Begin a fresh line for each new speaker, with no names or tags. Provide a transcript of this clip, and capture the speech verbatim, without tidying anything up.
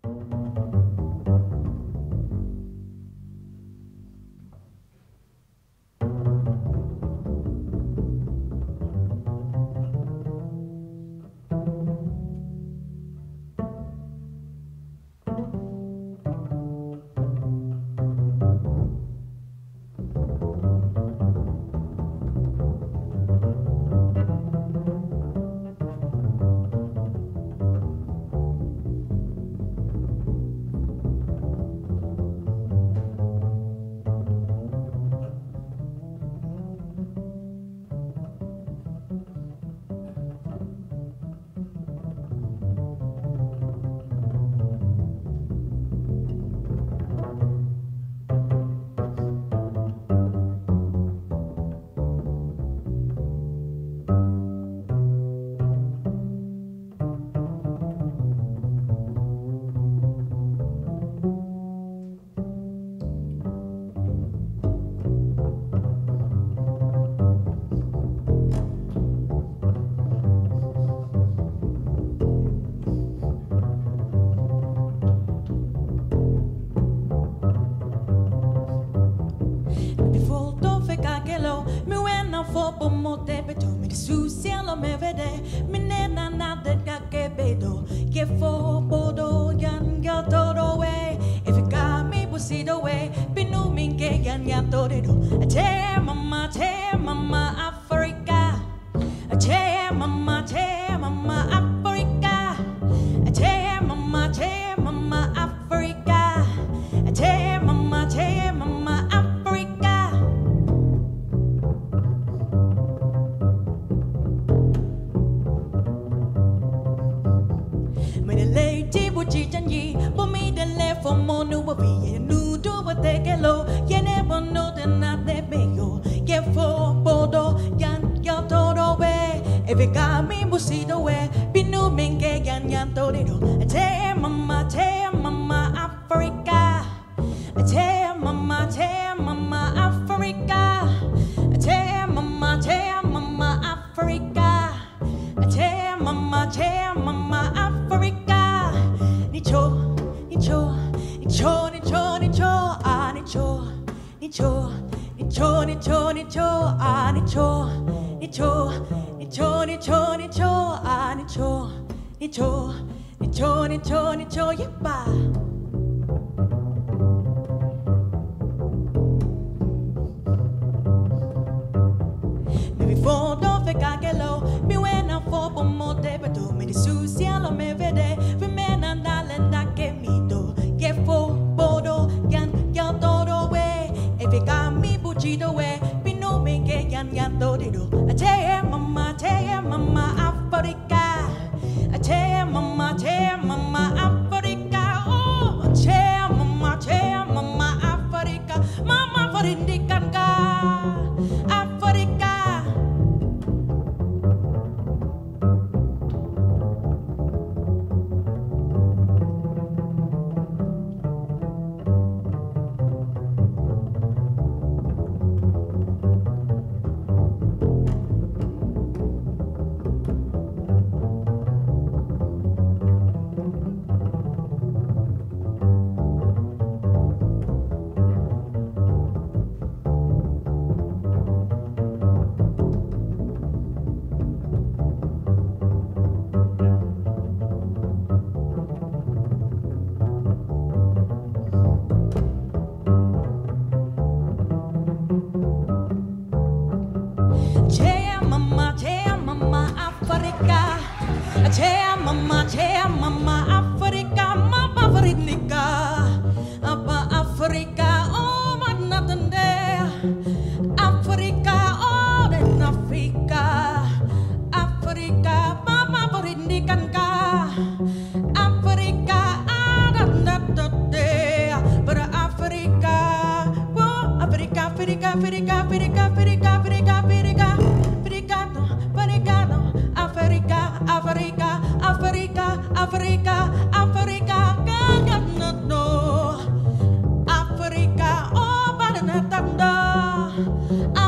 For pomo te beto mi su cielo me vede mi nena na de que bedo que for bodo yan ya todo way if you got me we'll see the way binu minge yan ya todo te mama te mama Africa te mama te mama Africa te mama te mama Africa te mama te mama Africa. Chi chan yi, but me the left for more new be new do what they get low. You never know the not they pay you. Get for bodo, yan yan todo way. If you got me, we'll see the way. Be new minge yan yan todo. Te mama, te mama Africa. Te mama, te mama Africa. Te mama, te mama Africa. Te mama, te mama Africa. Nicho, nicho, nicho, nicho, nicho, ah, nicho, nicho, nicho, nicho, nicho, ah, nicho, nicho, nicho, nicho, nicho, ah, nicho, nicho, nicho, nicho, nicho, yepa. Maybe for don't fake I get low, me when I fall for more day, but do me the su cielo me vede, we men and get for bodo yan yan todo way. If you got me buchido way, be no me get yan yan todo. I tell mama, tell mama Africa. I tell mama, tell mama Africa. Oh, tell mama, tell mama Africa. Mama for indikan ka Africa. Tell mama, tell mama Africa, mama Africa, apa Africa, oh but nothing there. Africa, oh then Africa, Africa, mama Africa, Africa, ah that that there, but Africa, oh Africa, Africa, Africa, Africa, Africa, Africa, Africa, Africa, Africa, Africa, Africa, Africa, Africa, Africa, God not know. Africa, oh, but not thunder.